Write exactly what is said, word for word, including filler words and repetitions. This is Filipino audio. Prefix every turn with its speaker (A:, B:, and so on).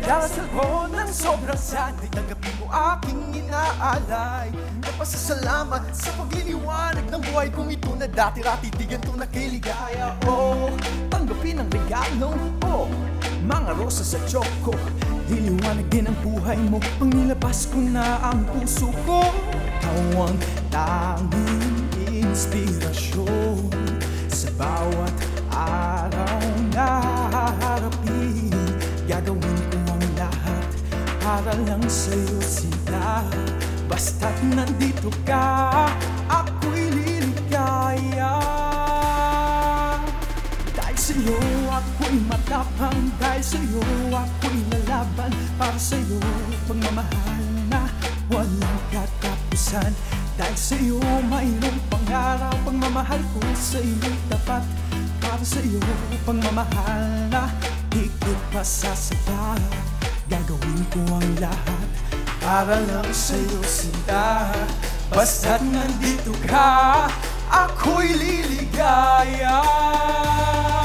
A: Darasal ko ng sobrang sanay, tanggapin mo aking inaalay. Napasasalamat sa pagliliwanag ng buhay kong ito na dati-rati di ganito nakiligaya. Oh, tanggapin ang regalo, oh, mga rosas sa choco. Liliwanag din ang buhay mo pag nilabas ko na ang puso ko. Ikaw ang tanging inspirasyon sa bawat araw na haharapin. Gagawin ko ang lahat para lang sa'yo, sinta. Basta't nandito ka, ako'y liligaya. Dahil sa'yo ako'y matapang, dahil sa'yo ako'y lalaban. Para sa'yo pagmamahal na walang katapusan. Dahil sa'yo mayroong pangarap, pagmamahal ko sa'yo'y tapat. Para sa'yo pagmamahal na higit pa sa sapat. Gagawin ko ang lahat para lang sa'yo, sinta. Basta't nandito ka, ako'y liligaya.